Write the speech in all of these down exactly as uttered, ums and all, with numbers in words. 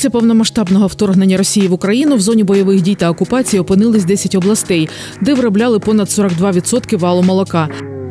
Після повномасштабного вторгнення Росії в Україну в зоні бойових дій та окупації опинились десять областей, де виробляли понад сорок два відсотки валу молока.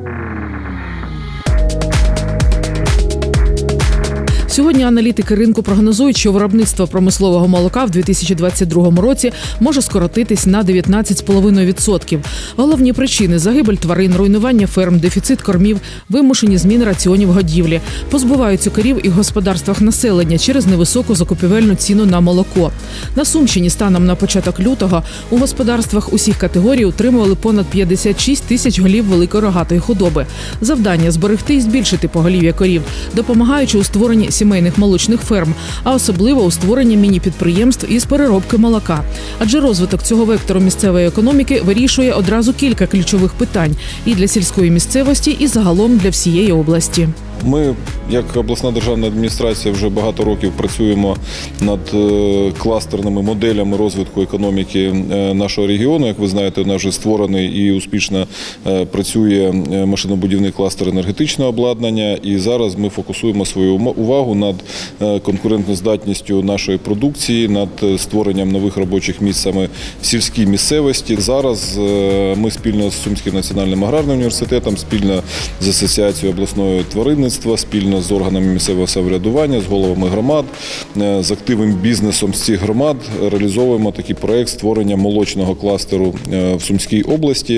Сьогодні аналітики ринку прогнозують, що виробництво промислового молока в дві тисячі двадцять другому році може скоротитись на дев'ятнадцять цілих п'ять десятих відсотка. Головні причини – загибель тварин, руйнування ферм, дефіцит кормів, вимушені зміни раціонів годівлі. Позбуваються корів і в господарствах населення через невисоку закупівельну ціну на молоко. На Сумщині станом на початок лютого у господарствах усіх категорій утримували понад п'ятдесят шість тисяч голів великої рогатої худоби. Завдання – зберегти і збільшити поголів'я корів, допомагаючи у створенні сімейних молочних ферм, а особливо у створенні міні-підприємств із переробки молока. Адже розвиток цього вектору місцевої економіки вирішує одразу кілька ключових питань і для сільської місцевості, і загалом для всієї області. Ми, як обласна державна адміністрація, вже багато років працюємо над кластерними моделями розвитку економіки нашого регіону. Як ви знаєте, у нас вже створений і успішно працює машинобудівний кластер енергетичного обладнання. І зараз ми фокусуємо свою увагу над конкурентоздатністю нашої продукції, над створенням нових робочих місць саме в сільській місцевості. Зараз ми спільно з Сумським національним аграрним університетом, спільно з Асоціацією обласної тваринництва, спільно з органами місцевого самоврядування, з головами громад, з активним бізнесом з цих громад реалізовуємо такий проєкт створення молочного кластеру в Сумській області.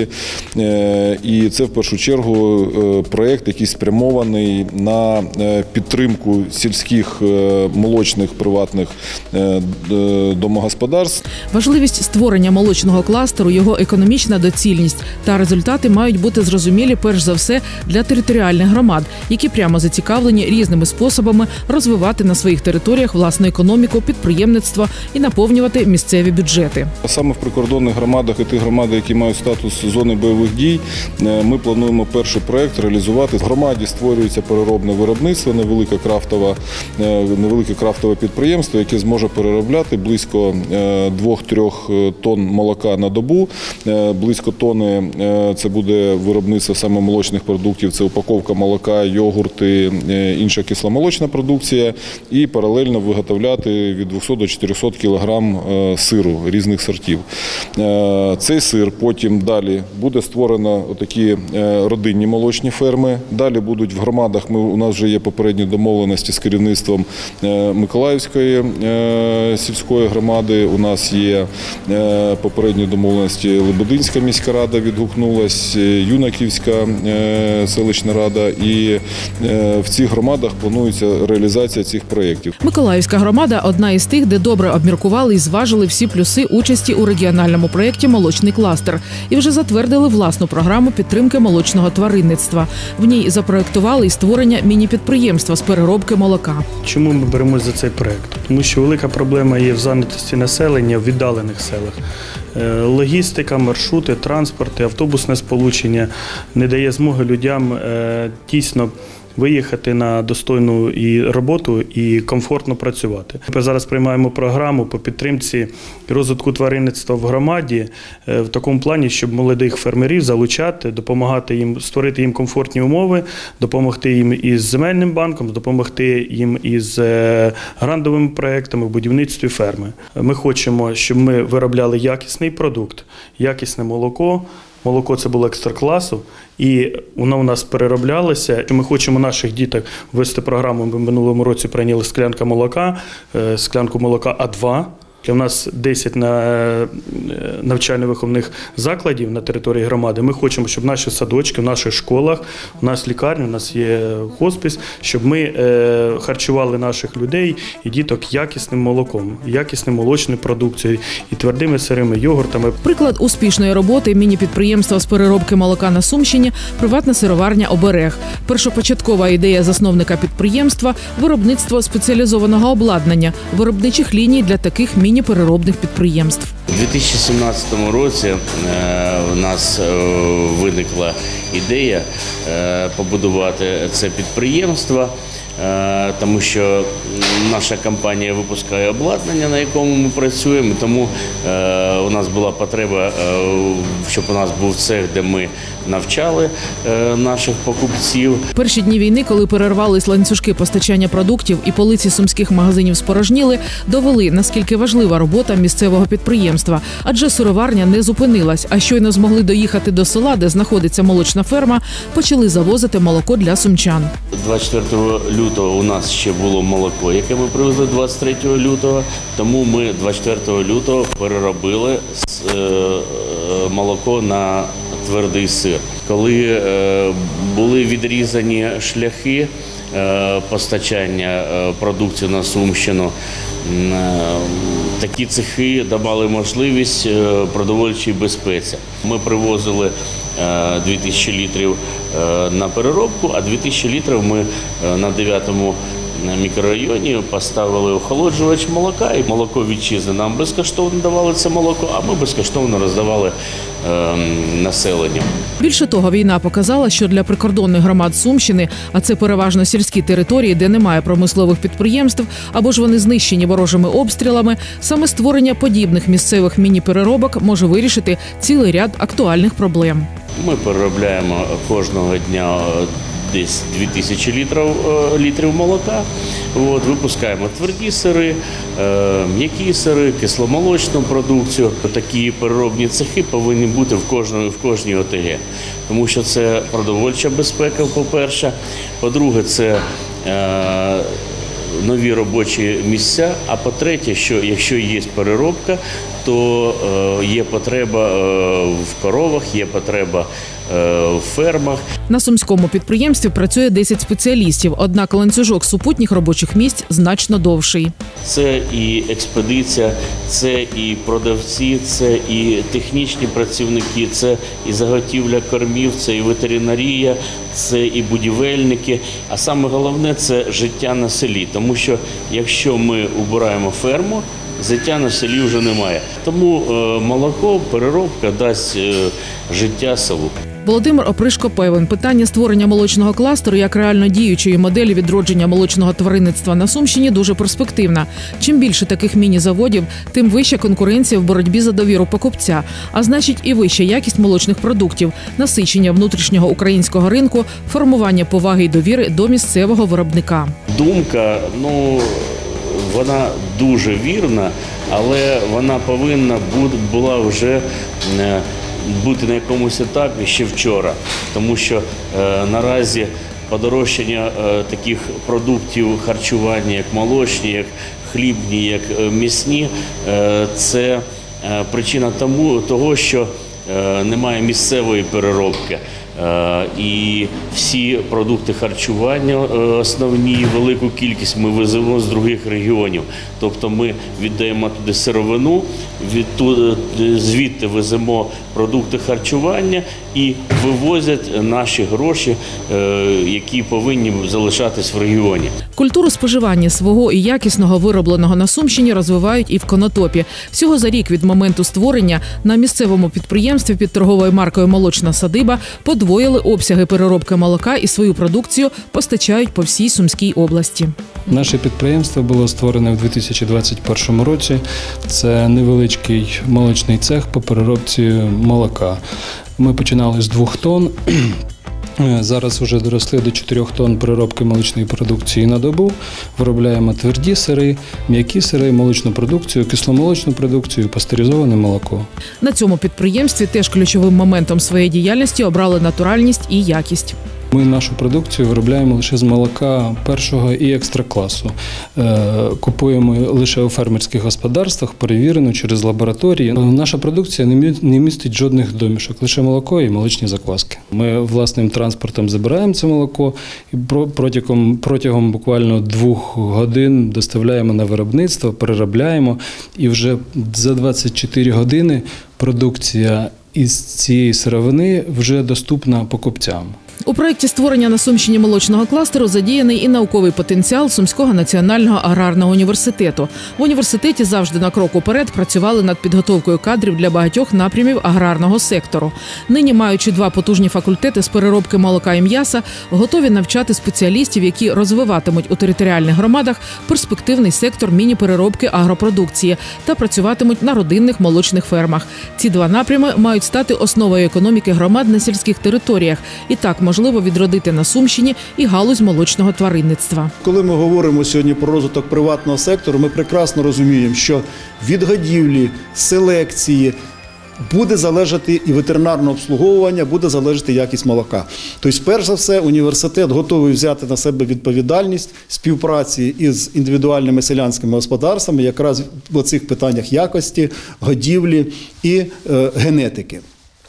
І це в першу чергу проєкт, який спрямований на підтримку сільських молочних приватних домогосподарств. Важливість створення молочного кластеру, його економічна доцільність та результати мають бути зрозумілі перш за все для територіальних громад, які прямо зацікавлені різними способами розвивати на своїх територіях власну економіку, підприємництво і наповнювати місцеві бюджети. Саме в прикордонних громадах і тих громад, які мають статус зони бойових дій, ми плануємо перший проєкт реалізувати. В громаді створюється переробне виробництво, невелике крафтове, невелике крафтове підприємство, яке зможе переробляти близько двох-трьох тонн молока на добу. Близько тонни – це буде виробництво саме молочних продуктів, це упаковка молока, йогурти, інша кисломолочна продукція, і паралельно виготовляти від двохсот до чотирьохсот кілограм сиру різних сортів. Цей сир потім далі буде створено такі родинні молочні ферми. Далі будуть в громадах, ми, у нас вже є попередні домовленості з керівництвом Миколаївської сільської громади, у нас є попередні домовленості, Лебединська міська рада відгукнулась, Юнаківська селищна рада, і в цих громадах планується реалізація цих проєктів. Миколаївська громада – одна із тих, де добре обміркували і зважили всі плюси участі у регіональному проєкті «Молочний кластер» і вже затвердили власну програму підтримки молочного тваринництва. В ній запроєктували і створення міні-підприємства з переробки молока. Чому ми беремось за цей проєкт? Тому що велика проблема є в зайнятості населення в віддалених селах. Логістика, маршрути, транспорти, автобусне сполучення не дає змоги людям дійсно виїхати на достойну і роботу і комфортно працювати. Ми зараз приймаємо програму по підтримці і розвитку тваринництва в громаді в такому плані, щоб молодих фермерів залучати, допомагати їм, створити їм комфортні умови, допомогти їм із земельним банком, допомогти їм із грантовими проєктами в будівництві ферми. Ми хочемо, щоб ми виробляли якісний продукт, якісне молоко. Молоко – це було екстра-класу, і воно у нас перероблялося. Ми хочемо наших діток ввести програму, ми в минулому році прийняли склянка молока, склянку молока А два. У нас десять навчально-виховних закладів на території громади. Ми хочемо, щоб наші садочки, в наших школах, у нас лікарні, у нас є хоспіс, щоб ми харчували наших людей і діток якісним молоком, якісним молочною продукцією і твердими сирими йогуртами. Приклад успішної роботи міні-підприємства з переробки молока на Сумщині – приватна сироварня «Оберег». Першопочаткова ідея засновника підприємства – виробництво спеціалізованого обладнання, виробничих ліній для таких міні переробних підприємств. У дві тисячі сімнадцятому році у нас виникла ідея побудувати це підприємство. тому що наша компанія випускає обладнання, на якому ми працюємо, тому у нас була потреба, щоб у нас був цех, де ми навчали наших покупців. Перші дні війни, коли перервались ланцюжки постачання продуктів і полиці сумських магазинів спорожніли, довели, наскільки важлива робота місцевого підприємства. Адже сироварня не зупинилась, а щойно змогли доїхати до села, де знаходиться молочна ферма, почали завозити молоко для сумчан. двадцять четвертого лютого у нас ще було молоко, яке ми привезли двадцять третього лютого, тому ми двадцять четвертого лютого переробили молоко на твердий сир. Коли були відрізані шляхи постачання продукції на Сумщину, такі цехи давали можливість продовольчій безпеці. Ми привозили дві тисячі літрів на переробку, а дві тисячі літрів ми на дев'ятому мікрорайоні поставили охолоджувач молока, і молоко вітчизни нам безкоштовно давали це молоко, а ми безкоштовно роздавали е, населенню. Більше того, війна показала, що для прикордонних громад Сумщини, а це переважно сільські території, де немає промислових підприємств, або ж вони знищені ворожими обстрілами, саме створення подібних місцевих міні-переробок може вирішити цілий ряд актуальних проблем. Ми переробляємо кожного дня десь дві тисячі літрів, літрів молока. От, випускаємо тверді сири, м'які сири, кисломолочну продукцію. Такі переробні цехи повинні бути в кожній, в кожній О Те Ге. Тому що це продовольча безпека, по-перше. По-друге, це е, нові робочі місця. А по-третє, що якщо є переробка, то е, є потреба е, в коровах, є потреба в фермах. На сумському підприємстві працює десять спеціалістів, однак ланцюжок супутніх робочих місць значно довший. Це і експедиція, це і продавці, це і технічні працівники, це і заготівля кормів, це і ветеринарія, це і будівельники. А саме головне – це життя на селі, тому що якщо ми убираємо ферму, життя на селі вже немає. Тому молоко, переробка дасть життя селу. Володимир Опришко певен, питання створення молочного кластеру як реально діючої моделі відродження молочного тваринництва на Сумщині дуже перспективна. Чим більше таких міні-заводів, тим вища конкуренція в боротьбі за довіру покупця, а значить і вища якість молочних продуктів, насичення внутрішнього українського ринку, формування поваги й довіри до місцевого виробника. Думка, ну, вона дуже вірна, але вона повинна була вже бути на якомусь етапі ще вчора, тому що е, наразі подорожчання е, таких продуктів харчування, як молочні, як хлібні, як е, м'ясні, е, це е, причина тому, того, що е, немає місцевої переробки. І всі продукти харчування основні, велику кількість ми веземо з інших регіонів. Тобто ми віддаємо туди сировину, звідти веземо продукти харчування і вивозять наші гроші, які повинні залишатись в регіоні. Культуру споживання свого і якісного виробленого на Сумщині розвивають і в Конотопі. Всього за рік від моменту створення на місцевому підприємстві під торговою маркою «Молочна садиба» подвоїли обсяги переробки молока і свою продукцію постачають по всій Сумській області. Наше підприємство було створене в дві тисячі двадцять першому році. Це невеличкий молочний цех по переробці молока. Ми починали з двох тонн. Зараз вже доросли до чотирьох тонн переробки молочної продукції на добу. Виробляємо тверді сири, м'які сири, молочну продукцію, кисломолочну продукцію, пастеризоване молоко. На цьому підприємстві теж ключовим моментом своєї діяльності обрали натуральність і якість. Ми нашу продукцію виробляємо лише з молока першого і екстра класу. Купуємо лише у фермерських господарствах, перевірено через лабораторії. Наша продукція не містить жодних домішок, лише молоко і молочні закваски. Ми власним транспортом забираємо це молоко і протягом, протягом буквально двох годин доставляємо на виробництво, переробляємо і вже за двадцять чотири години продукція із цієї сировини вже доступна покупцям. У проєкті створення на Сумщині молочного кластеру задіяний і науковий потенціал Сумського національного аграрного університету. В університеті завжди на крок уперед працювали над підготовкою кадрів для багатьох напрямів аграрного сектору. Нині, маючи два потужні факультети з переробки молока і м'яса, готові навчати спеціалістів, які розвиватимуть у територіальних громадах перспективний сектор міні-переробки агропродукції та працюватимуть на родинних молочних фермах. Ці два напрями мають стати основою економіки громад на сільських територіях. І так можливо відродити на Сумщині і галузь молочного тваринництва. Коли ми говоримо сьогодні про розвиток приватного сектору, ми прекрасно розуміємо, що від годівлі, селекції буде залежати і ветеринарне обслуговування, буде залежати якість молока. Тобто, перш за все, університет готовий взяти на себе відповідальність співпраці із індивідуальними селянськими господарствами якраз в цих питаннях якості, годівлі і е, генетики.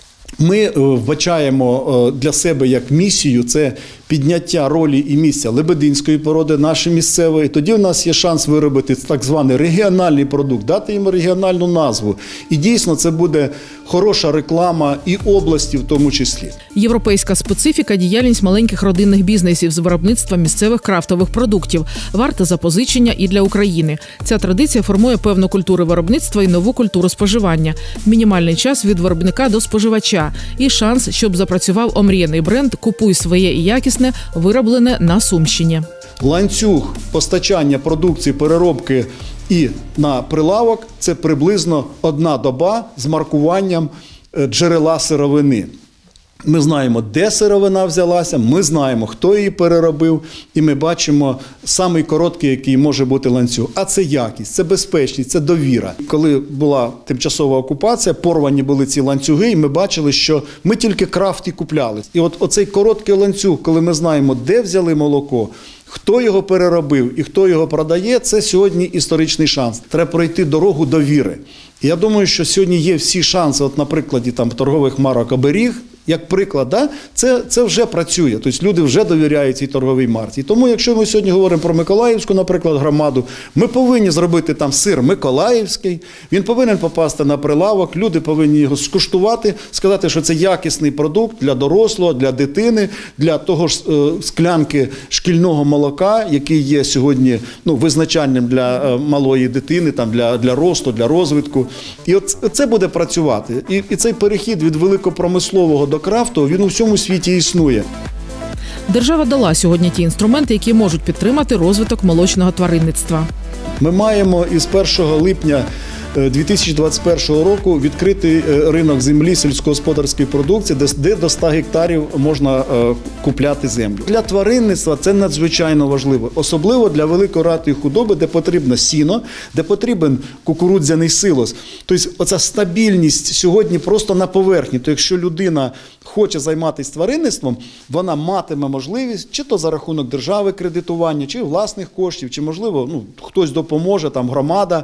Ми вбачаємо для себе як місію – це підняття ролі і місця лебединської породи, нашої місцевої. Тоді в нас є шанс виробити так званий регіональний продукт, дати йому регіональну назву. І дійсно це буде хороша реклама і області в тому числі. Європейська специфіка – діяльність маленьких родинних бізнесів з виробництва місцевих крафтових продуктів. Варта запозичення і для України. Ця традиція формує певну культуру виробництва і нову культуру споживання. Мінімальний час від виробника до споживача. І шанс, щоб запрацював омріяний бренд «Купуй своє і якісне», вироблене на Сумщині. Ланцюг постачання продукції, переробки і на прилавок – це приблизно одна доба з маркуванням джерела сировини. Ми знаємо, де сировина взялася, ми знаємо, хто її переробив, і ми бачимо самий короткий, який може бути ланцюг. А це якість, це безпечність, це довіра. Коли була тимчасова окупація, порвані були ці ланцюги, і ми бачили, що ми тільки крафт і купляли. І от оцей короткий ланцюг, коли ми знаємо, де взяли молоко, хто його переробив і хто його продає, це сьогодні історичний шанс. Треба пройти дорогу довіри. І я думаю, що сьогодні є всі шанси, от на прикладі там, торгових марок «Оберіг», як приклад, да, це, це вже працює. Тобто люди вже довіряють цій торговій марці. І тому, якщо ми сьогодні говоримо про Миколаївську, наприклад, громаду, ми повинні зробити там сир миколаївський, він повинен попасти на прилавок, люди повинні його скуштувати, сказати, що це якісний продукт для дорослого, для дитини, для того ж е, склянки шкільного молока, який є сьогодні ну, визначальним для е, малої дитини, там, для, для росту, для розвитку. І от це буде працювати. І, і цей перехід від великопромислового до крафту, він у всьому світі існує. Держава дала сьогодні ті інструменти, які можуть підтримати розвиток молочного тваринництва. Ми маємо із першого липня дві тисячі двадцять першого року відкритий ринок землі сільськогосподарської продукції, де до ста гектарів можна купляти землю. Для тваринництва це надзвичайно важливо, особливо для великоратої худоби, де потрібно сіно, де потрібен кукурудзяний силос. Тобто оця стабільність сьогодні просто на поверхні. То якщо людина хоче займатися тваринництвом, вона матиме можливість, чи то за рахунок держави кредитування, чи власних коштів, чи можливо ну, хтось допоможе, там громада,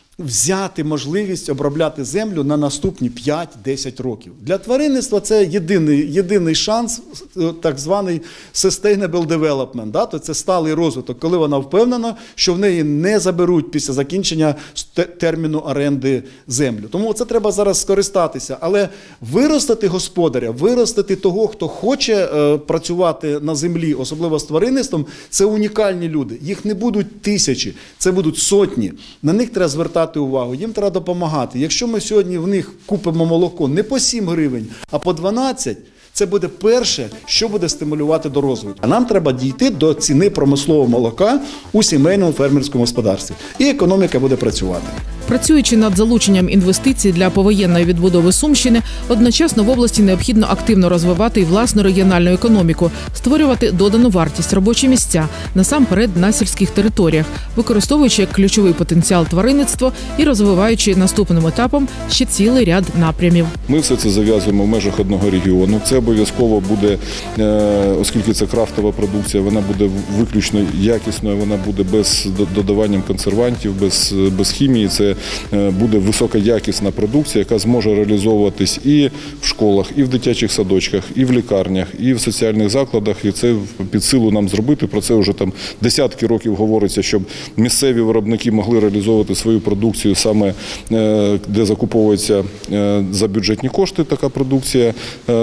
взяти можливість обробляти землю на наступні п'ять-десять років. Для тваринництва це єдиний, єдиний шанс, так званий sustainable development, да? То це сталий розвиток, коли вона впевнена, що в неї не заберуть після закінчення терміну оренди землю. Тому це треба зараз скористатися. Але виростити господаря, виростити того, хто хоче е, працювати на землі, особливо з тваринництвом, це унікальні люди. Їх не будуть тисячі, це будуть сотні. На них треба звертати увагу, їм треба допомагати. Якщо ми сьогодні в них купимо молоко не по сім гривень, а по дванадцять, це буде перше, що буде стимулювати до розвитку. А нам треба дійти до ціни промислового молока у сімейному фермерському господарстві. І економіка буде працювати. Працюючи над залученням інвестицій для повоєнної відбудови Сумщини, одночасно в області необхідно активно розвивати і власну регіональну економіку, створювати додану вартість, робочі місця, насамперед на сільських територіях, використовуючи як ключовий потенціал тваринництво і розвиваючи наступним етапом ще цілий ряд напрямів. Ми все це зав'язуємо в межах одного регіону. Це обов'язково буде, оскільки це крафтова продукція, вона буде виключно якісною, вона буде без додаванням консервантів, без, без хімії. Це буде високоякісна продукція, яка зможе реалізовуватись і в школах, і в дитячих садочках, і в лікарнях, і в соціальних закладах. І це під силу нам зробити. Про це вже там десятки років говориться, щоб місцеві виробники могли реалізовувати свою продукцію саме, де закуповується за бюджетні кошти така продукція. Тому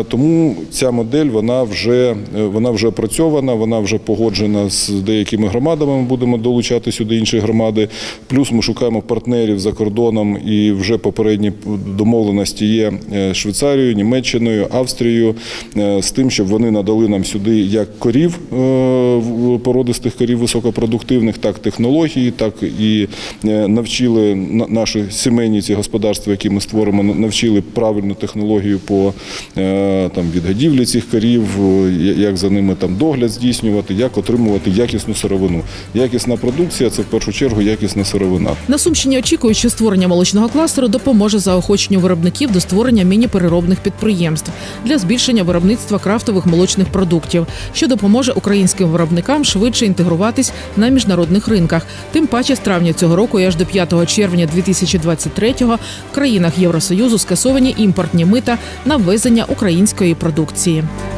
тому ця модель вона вже, вона вже опрацьована, вона вже погоджена з деякими громадами, ми будемо долучати сюди інші громади. Плюс ми шукаємо партнерів за кордоном і вже попередні домовленості є Швейцарією, Німеччиною, Австрією з тим, щоб вони надали нам сюди як корів, породистих корів високопродуктивних, так технології, так і навчили наші сімейні ці господарства, які ми створимо, навчили правильну технологію по там, відгодівлі цих корів, як за ними там догляд здійснювати, як отримувати якісну сировину. Якісна продукція – це в першу чергу якісна сировина. На Сумщині очікують, що створення молочного кластеру допоможе заохоченню виробників до створення міні-переробних підприємств для збільшення виробництва крафтових молочних продуктів, що допоможе українським виробникам швидше інтегруватись на міжнародних ринках. Тим паче з травня цього року і аж до п'ятого червня дві тисячі двадцять третього в країнах Євросоюзу скасовані імпортні мита на ввезення української продукції.